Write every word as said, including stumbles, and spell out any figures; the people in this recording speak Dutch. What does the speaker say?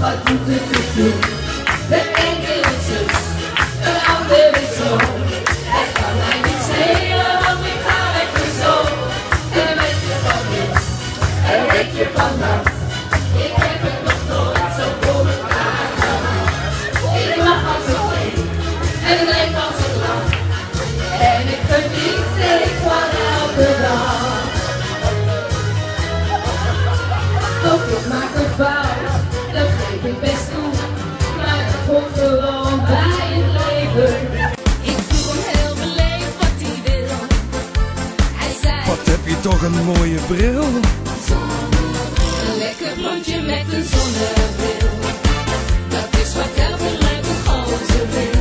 wat doet het te doen? De ene is zus, de ander is zo. Het kan mij niet schelen, want ik ga lekker zo. En weet je van niets, en weet je van dat. Ik heb het nog nooit zo voor elkaar gehad. Ik lach als een kind, en leef als een lach. En ik geniet steeds van elke dag. Ook ik maak een fout, dat geef ik best toe. Maar dat hoort gewoon bij het leven. Ik vroeg hem heel beleefd wat hij wil. Hij zei: Wat heb je toch een mooie bril? een lekker blondje met een zonnebril. Dat is wat elke leuke gozer wil.